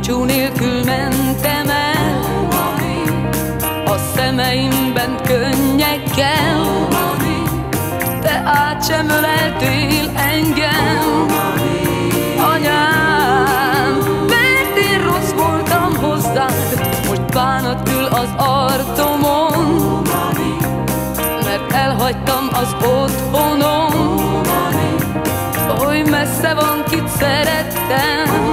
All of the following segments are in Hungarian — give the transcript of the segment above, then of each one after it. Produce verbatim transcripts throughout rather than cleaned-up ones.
búcsú nélkül mentem el, a szemeimben könnyekkel, te át sem öleltél engem. Anyám, mert én rossz voltam hozzád, most bánat ül az arcomon, mert elhagytam az otthonom. Oly messze van, kit szerettem.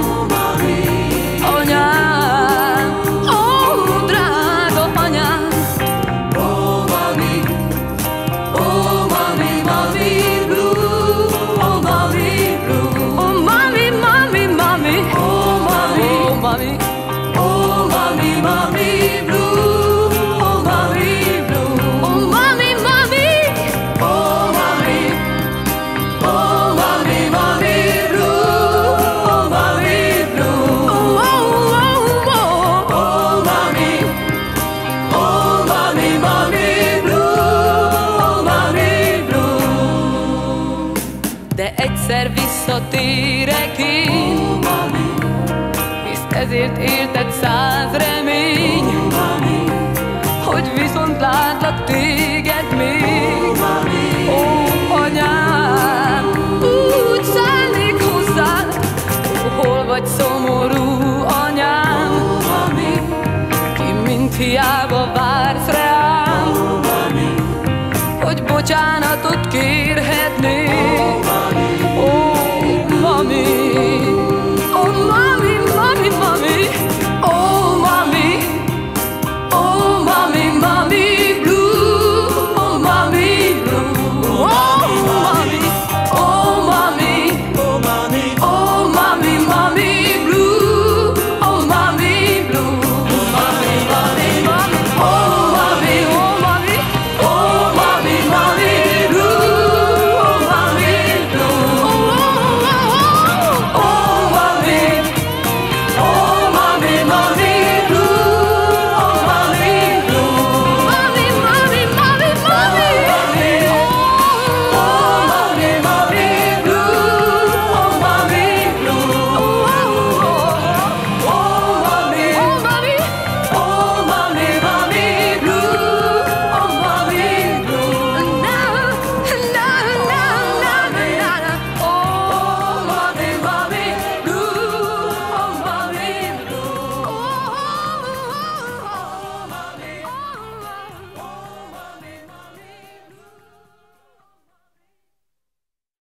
Anyám, ó, drága anyám. Oh, mami, oh, mami, mami blue, oh, mami blue, oh, mami, mami, mami, oh, mami, oh, mami, oh, mami, mami blue, oh, mami blue, oh, mami, mami, oh, mami, oh, mami, mami blue, oh, mami blue, oh, oh, oh, oh, mami, oh, mami, mami blue, oh, mami blue. De egyszer visszatérek én, hisz ezért éltet száz remény, hogy viszont látlak téged még. Ó, anyám, úgy szállnék hozzád, hol vagy szomorú anyám, ki mint hiába vár.